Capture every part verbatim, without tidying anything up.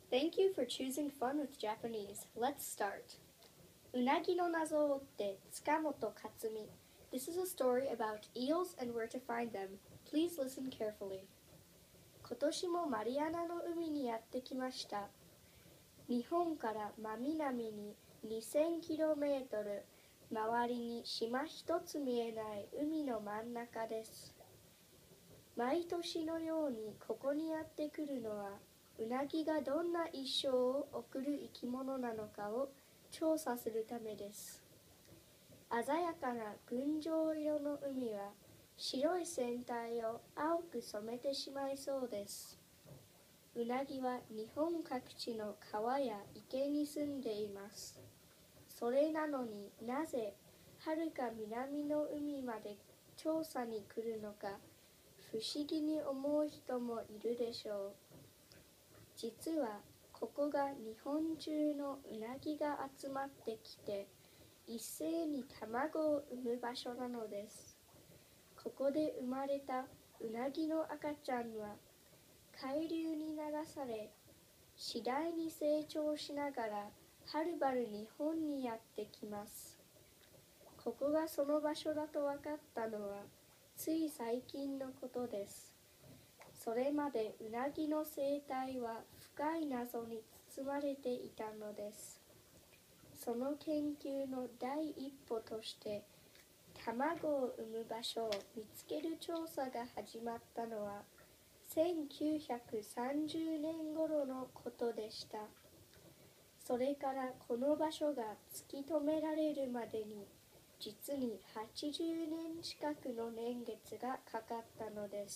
Thank you for choosing fun with Japanese. Let's start. Unagi no nazo o otte Tsukamoto Katsumi. This is a story about eels and where to find them. Please listen carefully. 今年もマリアナの海にやってきました。日本から真南ににせんキロメートル、周りに島一つ見えない海の真ん中です。毎年のようにここにやってくるのは、うなぎがどんな一生を送る生き物なのかを調査するためです。鮮やかな群青色の海は白い船体を青く染めてしまいそうです。うなぎは日本各地の川や池に住んでいます。それなのになぜはるか南の海まで調査に来るのか不思議に思う人もいるでしょう。実はここが日本中のうなぎが集まってきて一斉に卵を産む場所なのです。ここで生まれたうなぎの赤ちゃんは海流に流され次第に成長しながらはるばる日本にやってきます。ここがその場所だと分かったのはつい最近のことです。それまでうなぎの生態は深い謎に包まれていたのです。その研究の第一歩として卵を産む場所を見つける調査が始まったのはせんきゅうひゃくさんじゅうねん頃のことでした。それからこの場所が突き止められるまでに実にはちじゅうねん近くの年月がかかったのです。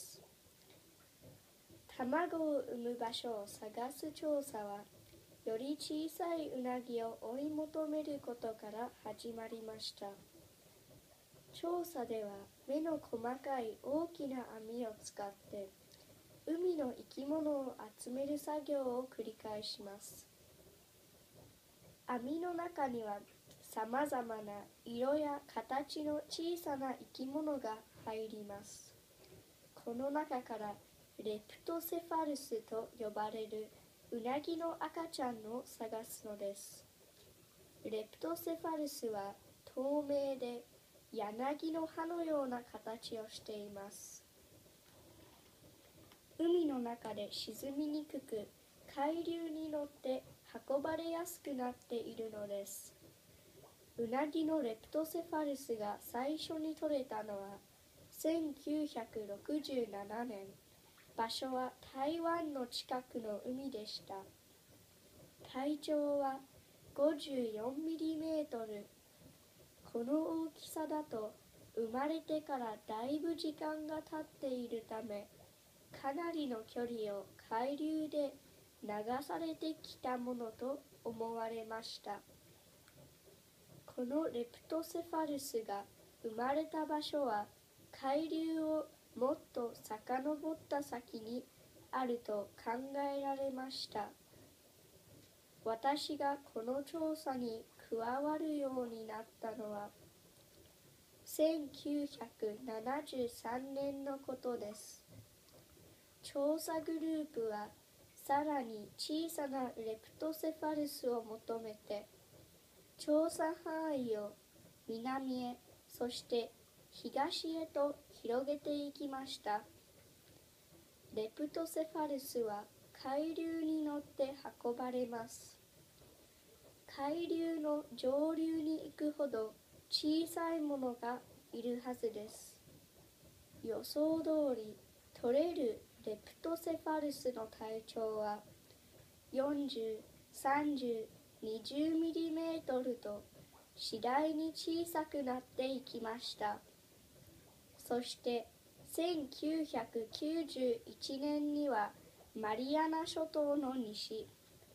卵を産む場所を探す調査はより小さいうなぎを追い求めることから始まりました。調査では目の細かい大きな網を使って海の生き物を集める作業を繰り返します。網の中にはさまざまな色や形の小さな生き物が入ります。この中からレプトセファルスと呼ばれるうなぎの赤ちゃんを探すのです。レプトセファルスは透明で柳の葉のような形をしています。海の中で沈みにくく海流に乗って運ばれやすくなっているのです。うなぎのレプトセファルスが最初に取れたのはせんきゅうひゃくろくじゅうななねん。場所は台湾の近くの海でした。体長はごじゅうよんミリメートル。この大きさだと生まれてからだいぶ時間が経っているためかなりの距離を海流で流されてきたものと思われました。このレプトセファルスが生まれた場所は海流をもっと遡った先にあると考えられました。私がこの調査に加わるようになったのはせんきゅうひゃくななじゅうさんねんのことです。調査グループはさらに小さなレプトセファルスを求めて調査範囲を南へそして東へと広げていきました。レプトセファルスは海流に乗って運ばれます。海流の上流に行くほど小さいものがいるはずです。予想通り取れるレプトセファルスの体長はよんじゅう、さんじゅう、にじゅうミリメートルと次第に小さくなっていきました。そしてせんきゅうひゃくきゅうじゅういちねんにはマリアナ諸島の西、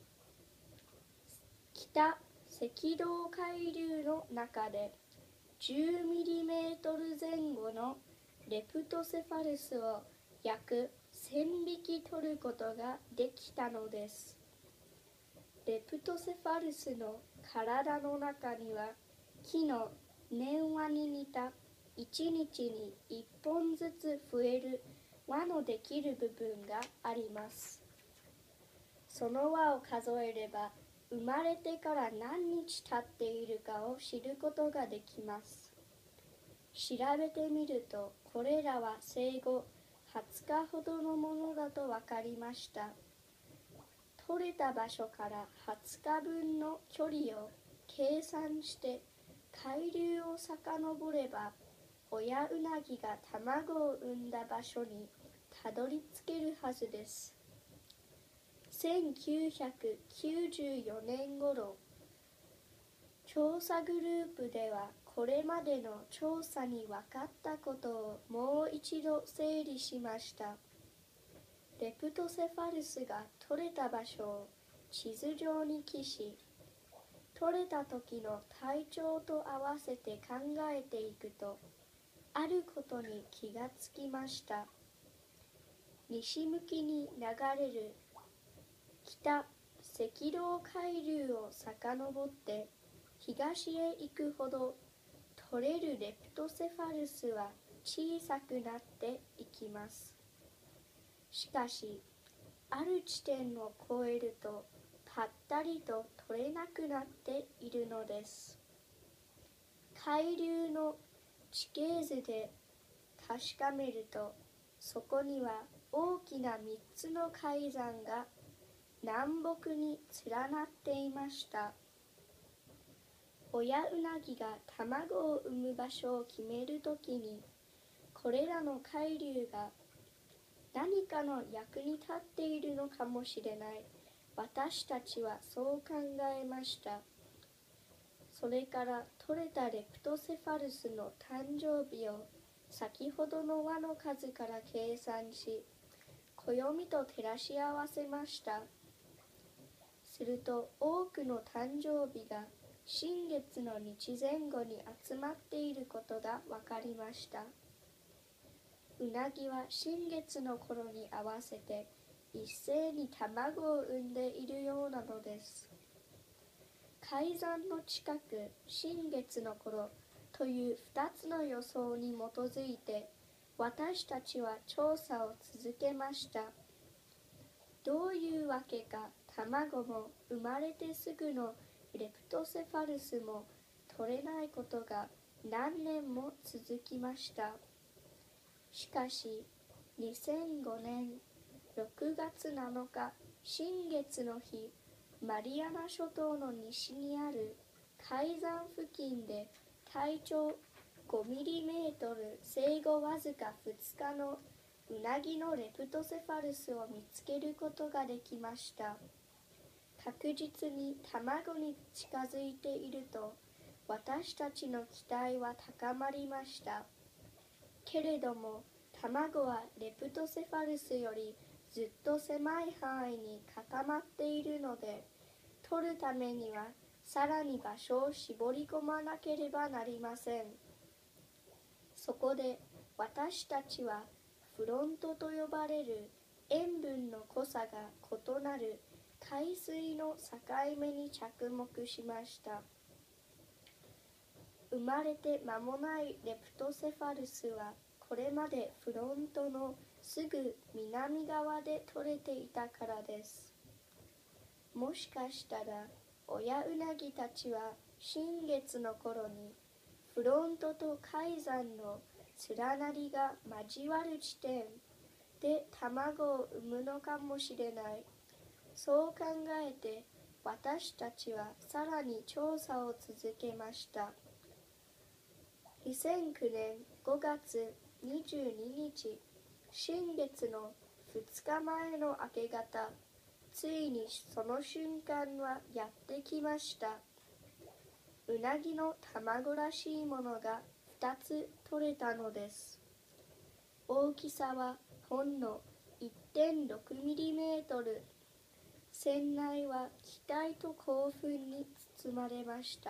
北赤道海流の中でじゅうミリメートル前後のレプトセファルスを約せんびき取ることができたのです。レプトセファルスの体の中には木の粘輪に似たいちにちにいっぽんずつ増える輪のできる部分があります。 その輪を数えれば、生まれてから何日経っているかを知ることができます。調べてみると、これらは生後はつかほどのものだと分かりました。取れた場所からはつかぶんの距離を計算して海流を遡れば、親うなぎが卵を産んだ場所にたどり着けるはずです。せんきゅうひゃくきゅうじゅうよねん頃、調査グループではこれまでの調査に分かったことをもう一度整理しました。レプトセファルスが取れた場所を地図上に記し、取れた時の体調と合わせて考えていくと、あることに気がつきました。西向きに流れる北赤道海流を遡って東へ行くほど、取れるレプトセファルスは小さくなっていきます。しかし、ある地点を越えるとぱったりと取れなくなっているのです。海流の地形図で確かめると、そこには大きなみっつの海山が南北に連なっていました。親うなぎが卵を産む場所を決めるときに、これらの海流が何かの役に立っているのかもしれない。私たちはそう考えました。それから取れたレプトセファルスの誕生日を先ほどの輪の数から計算し、暦と照らし合わせました。すると多くの誕生日が新月の日前後に集まっていることが分かりました。うなぎは新月の頃に合わせて一斉に卵を産んでいるようなのです。海山の近く新月の頃というふたつの予想に基づいて、私たちは調査を続けました。どういうわけか、卵も生まれてすぐのレプトセファルスも取れないことが何年も続きました。しかし、にせんごねんろくがつなのか、新月の日、マリアナ諸島の西にある海山付近で体長ごミリメートル、生後わずかふつかのうなぎのレプトセファルスを見つけることができました。確実に卵に近づいていると、私たちの期待は高まりました。けれども、卵はレプトセファルスよりずっと狭い範囲に固まっているので、取るためにはさらに場所を絞り込まなければなりません。そこで私たちはフロントと呼ばれる塩分の濃さが異なる海水の境目に着目しました。生まれて間もないレプトセファルスは、これまでフロントのすぐ南側で取れていたからです。もしかしたら親うなぎたちは新月の頃にフロントと海山の連なりが交わる地点で卵を産むのかもしれない。そう考えて私たちはさらに調査を続けました。にせんきゅうねんごがつにじゅうににち、新月のふつかまえの明け方、ついにその瞬間はやってきました。うなぎの卵らしいものがふたつ取れたのです。大きさはほんの いってんろくミリメートル。船内は期待と興奮に包まれました。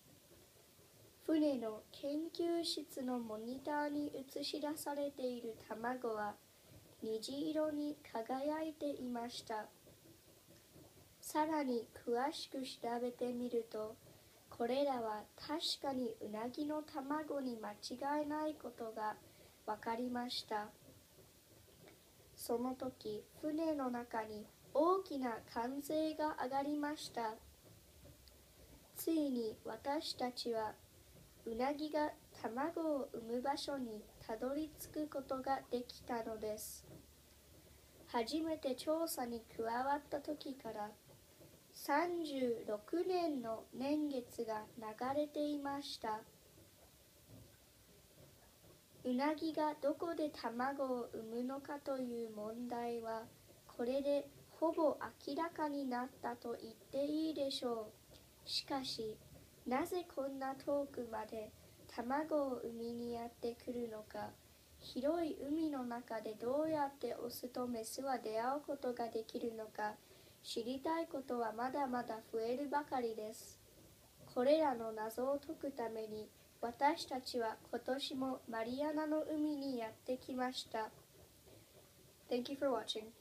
船の研究室のモニターに映し出されている卵は虹色に輝いていました。さらに詳しく調べてみると、これらは確かにうなぎの卵に間違いないことが分かりました。その時、船の中に大きな歓声が上がりました。ついに私たちはうなぎが卵を産む場所にたどり着くことができたのです。初めて調査に加わった時からさんじゅうろくねんの年月が流れていました。うなぎがどこで卵を産むのかという問題はこれでほぼ明らかになったと言っていいでしょう。しかし、なぜこんな遠くまで卵を産みにやってくるのか、広い海の中でどうやってオスとメスは出会うことができるのか、知りたいことはまだまだ増えるばかりです。これらの謎を解くために、私たちは今年もマリアナの海にやってきました。Thank you for watching.